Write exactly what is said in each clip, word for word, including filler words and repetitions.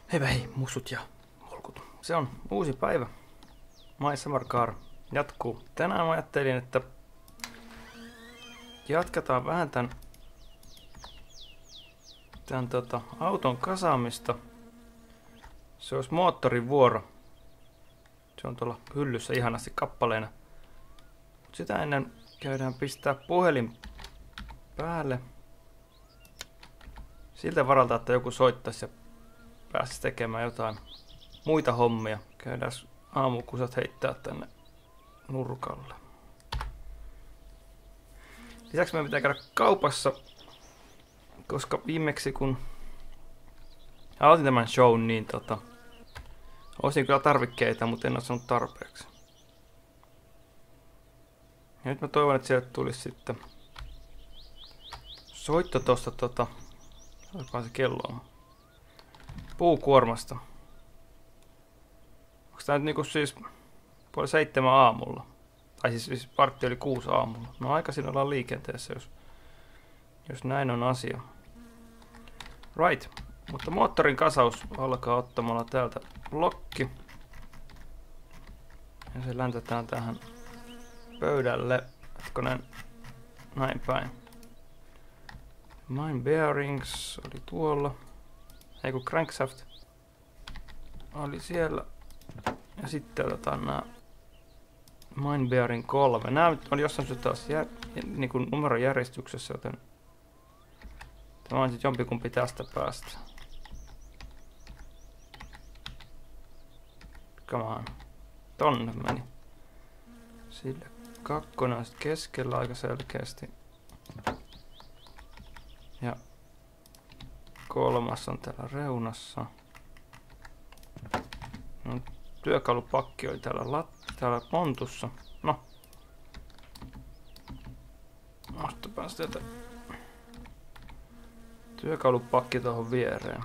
Heipä hei, mussut ja molkut. Se on uusi päivä. My Summer Car jatkuu. Tänään mä ajattelin, että jatketaan vähän tän, tän tota, auton kasaamista. Se olisi moottorin vuoro. Se on tuolla hyllyssä ihanasti kappaleena. Mut sitä ennen käydään pistää puhelin päälle. Siltä varalta, että joku soittaisi ja pääsisi tekemään jotain muita hommia. Käydään aamukusat heittää tänne nurkalle. Lisäksi meidän pitää käydä kaupassa, koska viimeksi kun aloitin tämän shown, niin tota, ostin kyllä tarvikkeita, mutta en ole saanut tarpeeksi. Ja nyt mä toivon, että sieltä tulisi sitten soitto tosta tota, olikohan se kello on, puukuormasta. Onko tää nyt niinku siis puoli seitsemän aamulla? Tai siis, siis vartti oli kuusi aamulla. No aikaisin ollaan liikenteessä, jos, jos näin on asia. Right. Mutta moottorin kasaus alkaa ottamalla täältä blokki. Ja se läntetään tähän pöydälle. Hetkonen, näin päin. Mine bearings oli tuolla. Ei kun crankshaft oli siellä. Ja sitten otetaan nämä mine bearing kolme. Nämä on jossain syystä taas jär, niin kuin numerojärjestyksessä, joten tämä on sitten jompikumpi tästä päästä. Come on. Tonne meni. Sille kakkonen on sitten keskellä aika selkeästi. Ja kolmas on täällä reunassa. No, työkalupakki oli täällä, lat, täällä montussa. No. Nostataan sieltä työkalupakki tuohon viereen.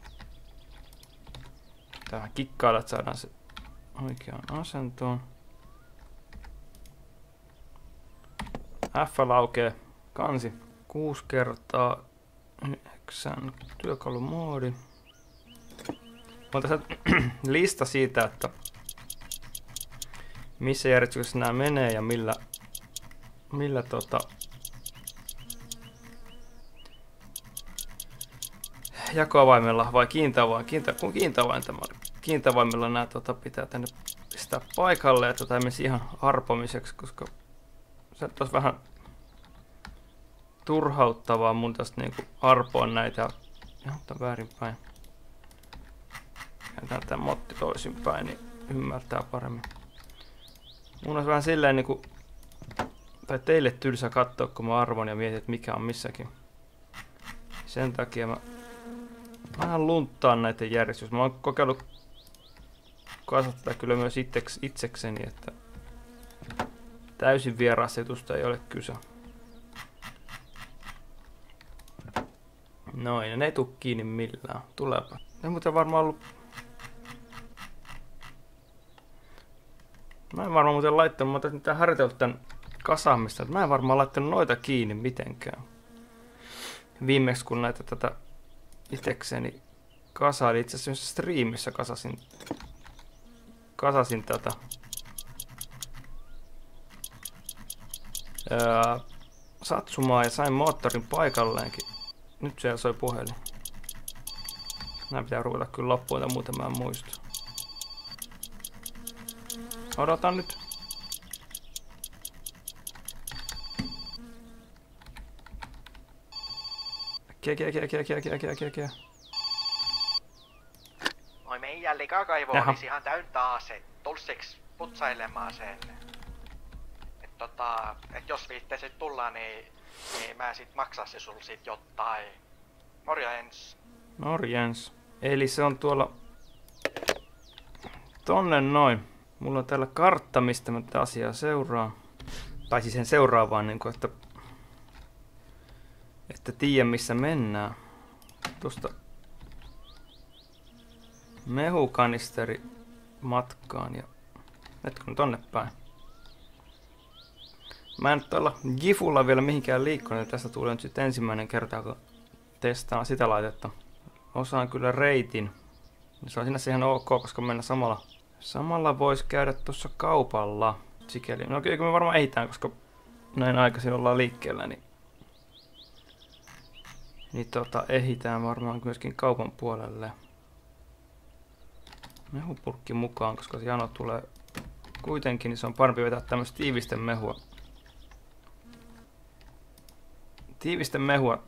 Tähän kikkailla, että saadaan se oikeaan asentoon. F laukee kansi. kuusi kertaa yhdeksän työkalumoodi. On tässä lista siitä, että missä järjestyksessä nämä menee ja millä, millä tota, jakoavaimella vai kiintäavaimella, kiintä, kun kiintäavaimella, kiintäavaimella nämä tota, pitää tänne pistää paikalle ja tota ei menisi ihan arpomiseksi, koska se olisi vähän turhauttavaa mun tästä niinku arpoa näitä ja ottaa väärinpäin. Kääntää tää motti toisinpäin, niin ymmärtää paremmin. Mun olisi vähän silleen niinku, tai teille tylsä katsoa, kun mä arvon ja mietin, että mikä on missäkin. Sen takia mä vähän lunttaan näiden järjestys. Mä oon kokeillut kasvattaa kyllä myös itseks, itsekseni, että täysin vieraasta jutusta ei ole kyse. Noin, ne ei tuu kiinni millään. Tuleepa. Ei muuten varmaan ollut... Mä en varmaan muuten laittanut, mä oon tää harjoitellut tän kasaamista. Mä en varmaan laittanut noita kiinni mitenkään. Viimeksi kun näitä tätä itekseni kasaili, itse asiassa striimissä kasasin, kasasin tätä öö, satsumaa ja sain moottorin paikalleenkin. Nyt siellä soi puhelin. Nää pitää ruveta kyllä loppuun tai muuten mä en muista. Odotan nyt. Äkkiä, äkkiä, äkkiä, äkkiä, äkkiä, äkkiä, äkkiä, äkkiä. Moi meidän likakaivo Jaha. olisi ihan täynnä taas, et tulsiks putsailemaan sen. Et tota, et jos viitteisit tulla, niin, niin mä sit maksaisin sul sit jotain. Morjens. Morjens. Eli se on tuolla tonne noin. Mulla on täällä kartta, mistä mä tätä asiaa seuraan. Tai siis sen seuraavaan, niin kuin, että että tiedän missä mennään. Tuosta mehukanisteri matkaan ja hetkun tonne päin. Mä en tuolla Gifulla vielä mihinkään liikkunut, ja tästä tulee nyt sitten ensimmäinen kerta, kun testaan sitä laitetta. Osaan kyllä reitin. Se on sinänsä ihan ok, koska mennä samalla. Samalla voisi käydä tuossa kaupalla. Sikäli. No kyllä me varmaan ehditään, koska näin aikaisin ollaan liikkeellä, niin, niin tota, ehditään varmaan myöskin kaupan puolelle. Mehupurkki mukaan, koska se jano tulee kuitenkin, niin se on parempi vetää tämmöistä tiivisten mehua. Tiivisten mehua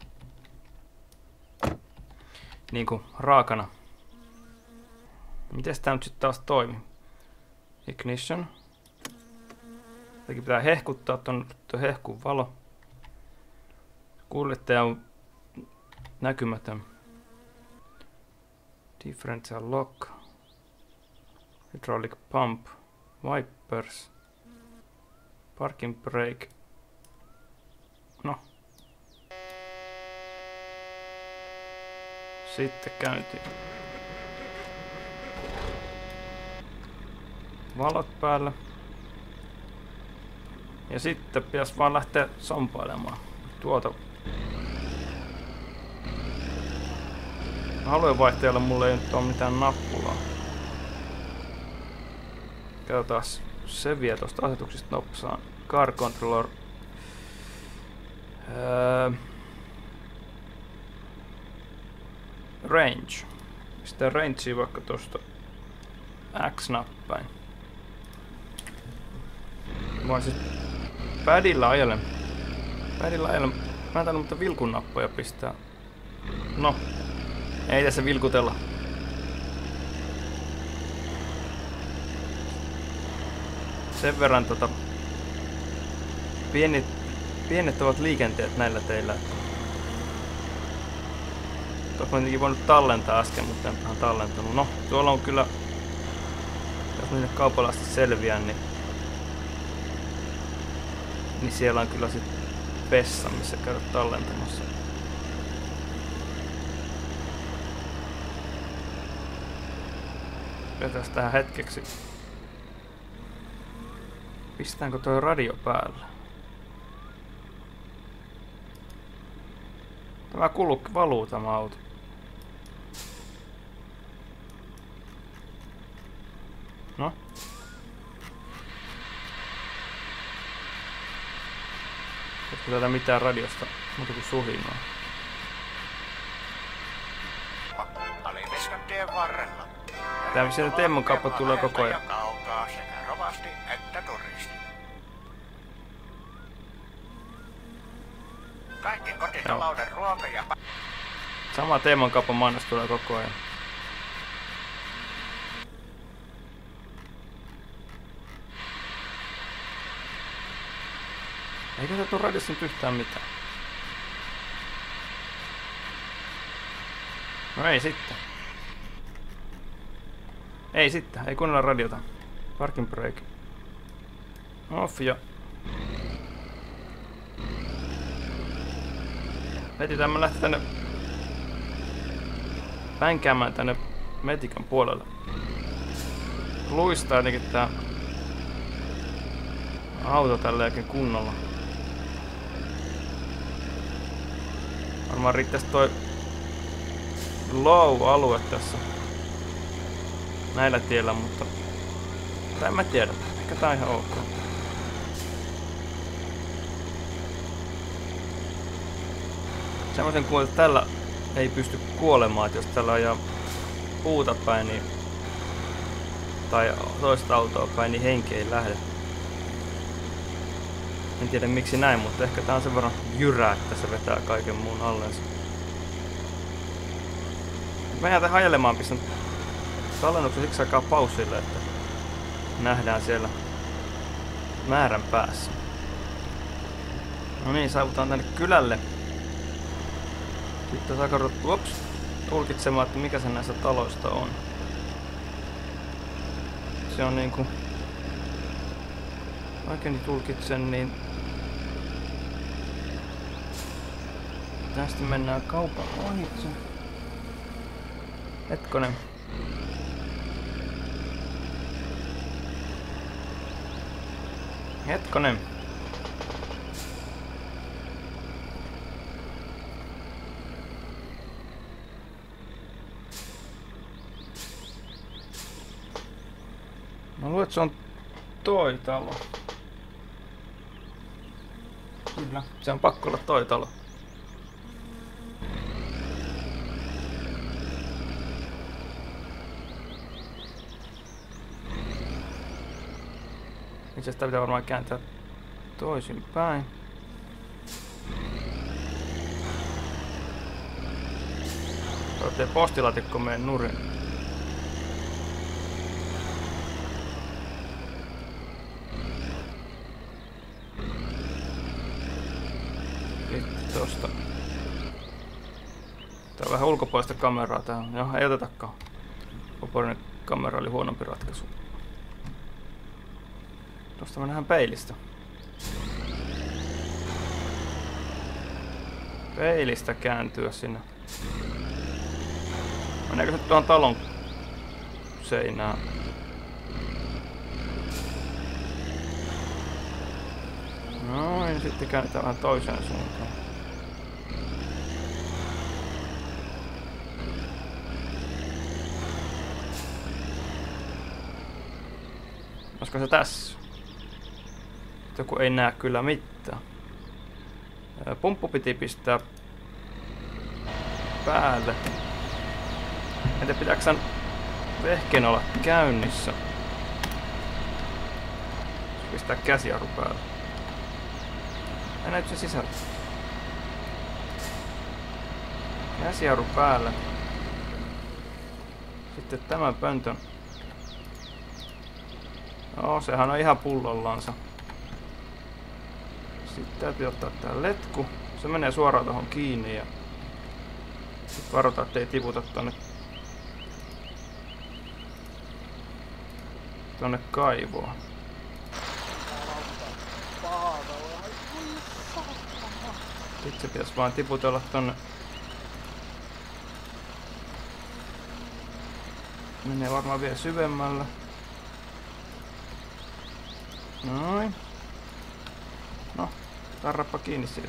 niinku raakana. Mites tää nyt sit taas toimi? Ignition. Jotenkin pitää hehkuttaa ton, ton hehkun valo. Kuljettaja on näkymätön. Differential lock. Hydraulic pump. Wipers. Parking brake. No. Sitten käyntiin. Valot päällä. Ja sitten pitäisi vaan lähteä sompailemaan tuota. Aluevaihtajalla mulla ei nyt ole mitään nappulaa. Katsotaan se vie tosta asetuksista nopsaan. Car controller. Öö. Range. Pistää rangea vaikka tosta X-nappäin. Mä siis padilla ajelen. Padilla ajelen. Mä en tainnut mutta vilkun nappoja pistää. No. Ei tässä vilkutella. Sen verran tota pienet, pienet ovat liikenteet näillä teillä. Tuossa mä tietenkin voinut tallentaa äsken, mutta en tähän tallentanut. No, tuolla on kyllä, jos minne kaupalle asti selviää, niin, niin siellä on kyllä sit vessa, missä käydä tallentamassa. Jätäs tähän hetkeksi. Pistäänkö toi radio päälle? Tämä kuluu, valuu tämä auto. No? Etkö tätä mitään radiosta muuta kuin suhinaa? Aliviskantien varrella. Tää sieltä Temmon kauppa tulee koko ajan. Kaukaa sekä rovasti että turisti. Kaikki kotitalouden ruoka ja... Sama Temmon kaupan mainos tulee koko ajan. Eikä tätä tuu radiossa nyt yhtään mitään. No ei sitten. Ei sitten, ei kuunnella radiota. Parking brake. Off ja... Vetitään mä lähti tänne... Pänkäämään tänne metikan puolelle. Luistaa jotenkin tää... auto tälläkin kunnolla. Varmaan riittäis toi... low-alue tässä. Näillä tiellä, mutta... Tai en mä tiedä. Ehkä tää on ihan ok. Semmoisen kuulen, että tällä ei pysty kuolemaan, että jos tällä ajaa puuta päin, niin... Tai toista autoa päin, niin henki ei lähde. En tiedä miksi näin, mutta ehkä tää on sen verran jyrää, että se vetää kaiken muun allensa. Mä jään hajelemaan, pistän tallennuksen siksi aikaa paussille, että nähdään siellä määrän päässä. No niin, saavutaan tänne kylälle. Sitten saa kartoittua, ups, tulkitsemaan, että mikä se näistä taloista on. Se on niinku... Oikein tulkitsen, niin... Tästä mennään kaupan ohitse. Hetkonen. Hetkonen. Mä luulen, että se on toi talo. Kyllä, se on pakko olla toi talo. Itse asiassa pitää varmaan kääntää toisinpäin. Toivottavasti postilaatikko mene nurin. Sitten tosta. Tää on vähän ulkopuolista kameraa tää. Joo, ei otetakaan. Ulkopuolinen kamera oli huonompi ratkaisu. Tuosta me nähdään peilistä. Peilistä kääntyä sinne. Meneekö se tuohon talon seinään? Noin, sitten käännetään vähän toiseen suuntaan. Olisiko se tässä? Joku ei näe kyllä mitään. Pumppu piti pistää päälle. Entä pitääkö sen vehkeen olla käynnissä? Pistää käsijarru päälle. Ei näytä se sisällä. Käsijarru päälle. Sitten tämän pöntön. No, sehän on ihan pullollansa. Sitten täytyy ottaa tää letku. Se menee suoraan tohon kiinni ja sit varotaan, ettei tiputa tonne tonne kaivoon. Sitten se pitäis vaan tiputella tonne. Menee varmaan vielä syvemmällä. Noin. No, tarrappa kiinni siitä.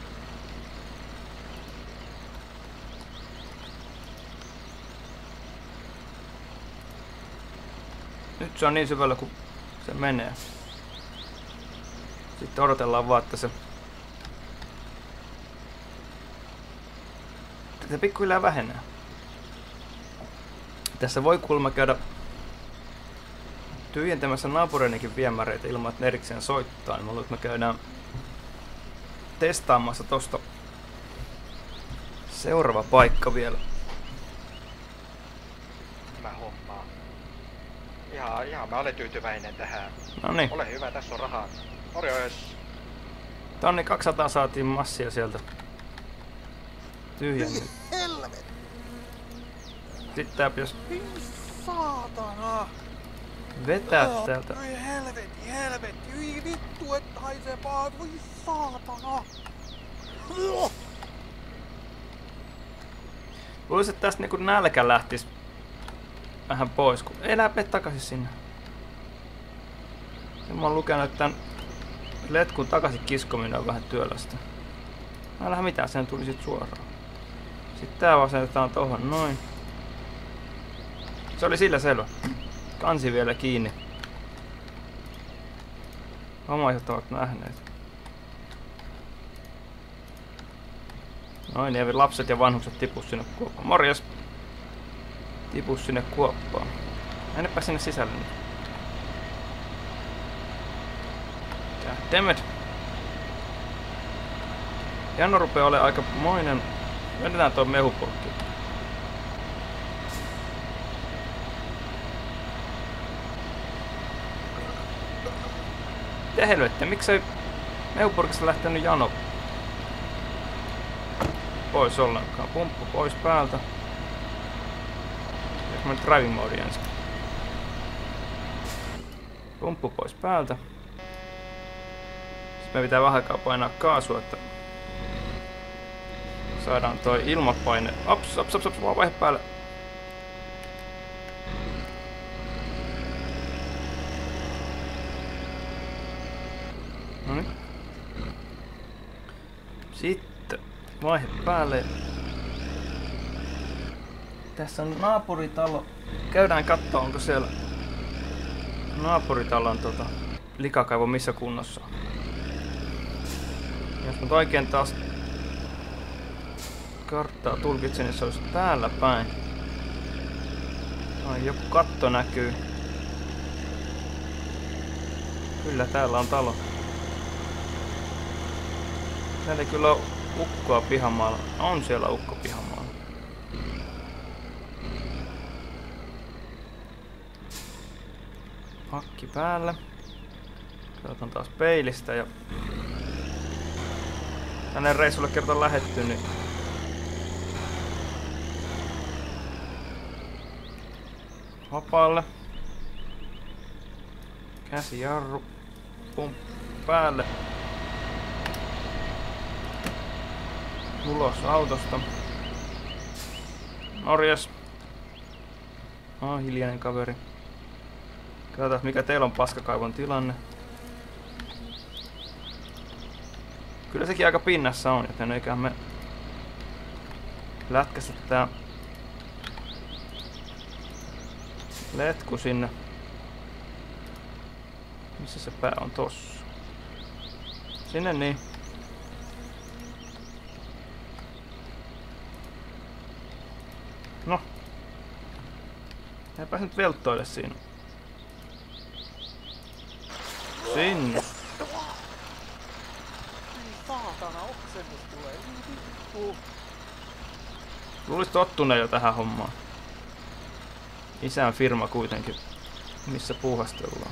Nyt se on niin syvällä kuin se menee. Sitten odotellaan vaan, että se... Se pikkuhiljaa vähenee. Tässä voi kuulemma käydä tyhjentämässä naapureinikin viemäreitä ilman, että ne erikseen soittaa. Niin mä luulen, että me käydään testaamassa tosta seuraava paikka vielä. Mä hommaan. Ihan, ihan mä olen tyytyväinen tähän. No niin. Ole hyvä, tässä on rahaa. Morjes! Tonni kaksisataa saatiin massia sieltä. Tyhjennys. Helvet! Sitten tää pitäis Saatana! vetää täältä. Voi helvetti, helvetti, hyi vittu, että haisee pahat, voi saatana! Luulisin, että tästä niinku nälkä lähtis vähän pois, kun ei lähde takaisin sinne. Ja mä oon lukenut, että tän letkun takaisin kiskominen on vähän työlästä. Mä en lähde mitään, sen tuli sit suoraan. Sitten tää vasennetaan tohon noin. Se oli sillä selvä. Kansi vielä kiinni. Omaiset ovat nähneet. Noin, niin lapset ja vanhukset tipus sinne kuoppaan. Morjes! Tipus sinne kuoppaan. Mennepä sinne sisälle nyt. Goddammit! Janno rupee olemaan aika moinen. Mennään tuon mehupurkki. Mitä helvettiä, miksei mehupurkista lähtenyt jano pois ollenkaan? Pumppu pois päältä. Jos mä nyt driving mode ensin. Pumppu pois päältä. Sitten me pitää vähän aikaa painaa kaasua, että saadaan toi ilmapaine. Ops, ops, ops, ops, vaan vaihe päälle. Noniin. Sitten vaihe päälle. Tässä on naapuritalo. Käydään kattoo, onko siellä naapuritalo on tota likakaivo missä kunnossa. Jos nyt oikein taas karttaa tulkitsen, niin se olisi täällä päin. Ai, joku katto näkyy. Kyllä täällä on talo. Täällä ei kyllä ole ukkoa pihamaalla. On siellä ukko pihamaalla. Hakki päällä. Katsotaan taas peilistä ja tänne reissulle kerta lähetty, niin vapaalle. Käsijarru. Pumppu päälle. Ulos autosta. Morjes. Ah, hiljainen kaveri. Katsotaan mikä teillä on paskakaivon tilanne. Kyllä sekin aika pinnassa on, joten eiköhän me lätkästä tää letku sinne. Missä se pää on tossa? Sinne niin. No. Eipä nyt velttoile siinä. Sinne. Saatana, oksennus tulee. Vittu. Luulis tottuneen jo tähän hommaan. Isän firma kuitenkin, missä puuhastellaan.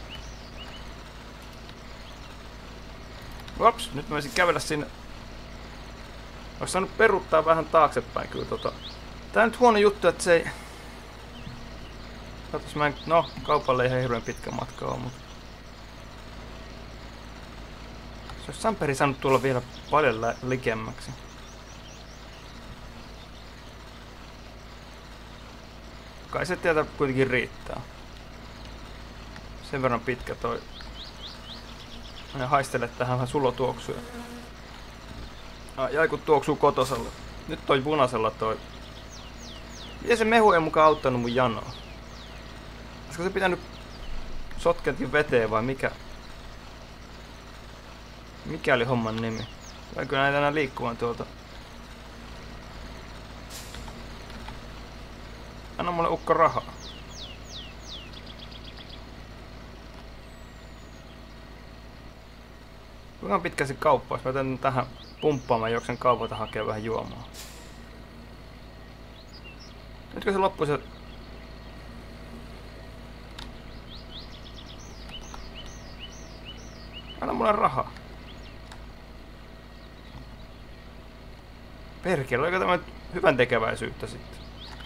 Ops, nyt mä voisin kävellä sinne. Ois saanut peruuttaa vähän taaksepäin kyllä tota. Tää on nyt huono juttu, että se ei... Katos mä en... No, kaupalle ei ihan hirveän pitkä matka oo, mut... Se ois Samperi saanut tulla vielä paljon lä- likemmäksi. Kai se tietä kuitenkin riittää. Sen verran pitkä toi. Mä haistele tähän vähän sulotuoksuja. Ai, ai kun tuoksuu kotosalle. Nyt toi punaisella toi. Miten se mehu ei mukaan auttanut mun janoa? Olisiko se pitänyt sotkentin veteen vai mikä? Mikä oli homman nimi? Vai kyllä näitä enää liikkuvan tuolta? Anna mulle ukko rahaa. Kuinka pitkä se kauppa olisi? Mä tän tähän pumppaamaan juoksen kaupata hakea vähän juomaa. Nytkö se loppui se... Anna mulle rahaa. Perkele, oliko tämä hyvän tekeväisyyttä sitten?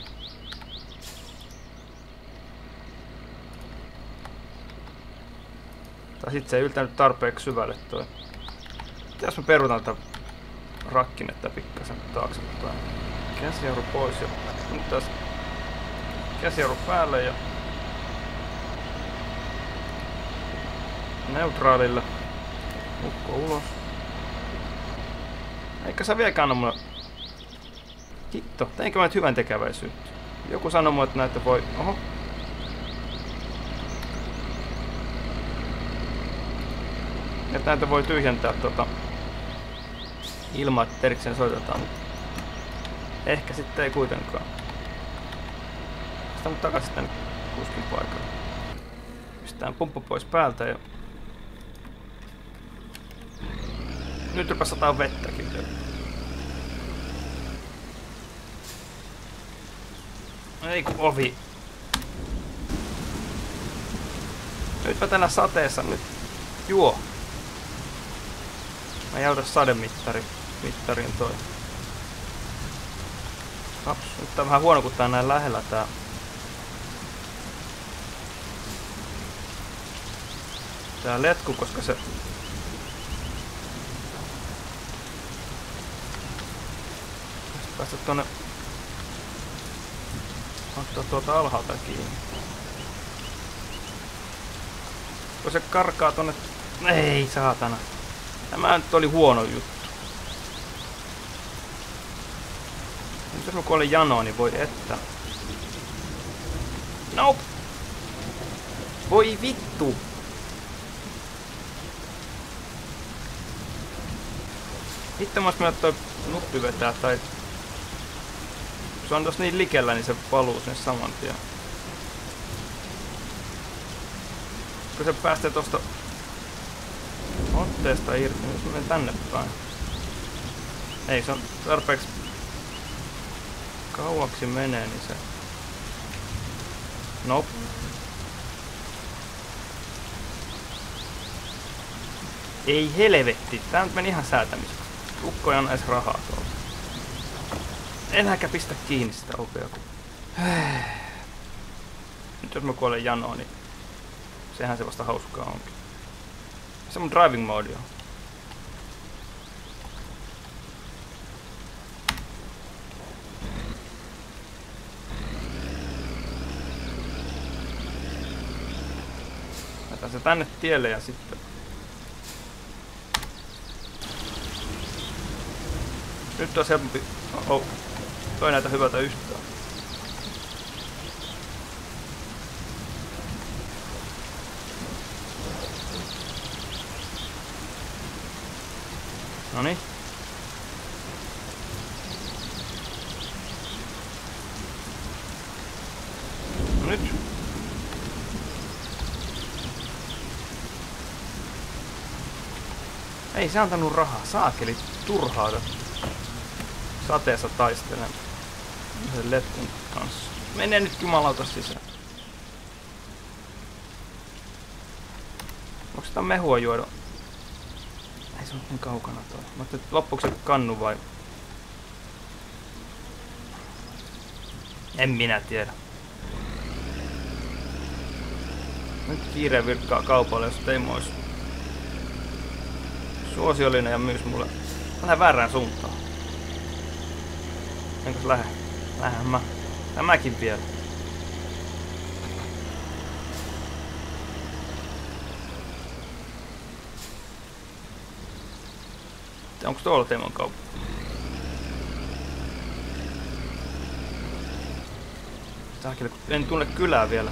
Tai sit se ei yltänyt tarpeeksi syvälle toi. Jos mä perutan tätä rakkinetta pikkasen taaksepäin. Käsijarru pois ja nyt taas käsijarru päälle ja neutraalilla. Ukko ulos. Eikä sä vieläkään anna mulle... Hitto, teinkö mä nyt hyvän tekeväisyyttä? Joku sanoi mulle, että näitä voi... Oho. Että näitä voi tyhjentää tota... ilman, että erikseen soitetaan. Ehkä sitten ei kuitenkaan. Pistetään takaisin tänne kuskin paikalle. Pistetään pumppu pois päältä ja... Nyt rupes sataa vettäkin. Ei kun ovi. Nytpä tänä sateessa nyt juo. Mä jäytä sademittari mittariin toi. Kaps, nyt tää on vähän huono kun tää on näin lähellä tää. Tää letku, koska se... Päästä tonne... Ottaa tuolta alhaalta kiinni. Kun se karkaa tonne... Ei saatana. Tämä nyt oli huono juttu. Nyt jos mä kuolen janoa, niin voi että. Nope! Voi vittu! Hitto mä ois mennä toi nuppi vetää tai... Kun se on tossa niin likellä, niin se valuu sinne saman tien. Kun se päästee tosta otteesta irti, niin se menee tänne päin. Ei, se on tarpeeksi kauaksi menee, niin se... Nope. Ei helvetti, tää nyt meni ihan säätämiseksi. Ukko ei anna edes rahaa tuolla. Eläkä pistä kiinni sitä ovea. Nyt jos mä kuolen janoon, niin sehän se vasta hauskaa onkin. Se mun driving mode on. Laitetaan se tänne tielle ja sitten... Nyt on helpompi... Oh, toi näytä hyvältä yhtään. Noniin. No nyt. Ei se antanut rahaa. Saakeli turhaa sateessa taistelen sen letkun kanssa. Mene nyt jumalauta sisään. Onko sitä mehua juoda? Ei se on niin kaukana toi. Mä ajattelin, että loppuuko se kannu vai? En minä tiedä. Nyt kiireen virkkaa kaupalle, jos Teimo olisi suosiollinen ja myys mulle. Lähden väärään suuntaan. Enkös lähde? Lähden mä. Tämäkin vielä. Onko tuolla Teemon kauppa? Saakeli, en tunne kylää vielä.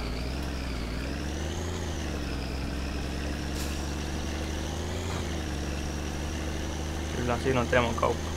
Kyllä, siinä on Teemon kauppa.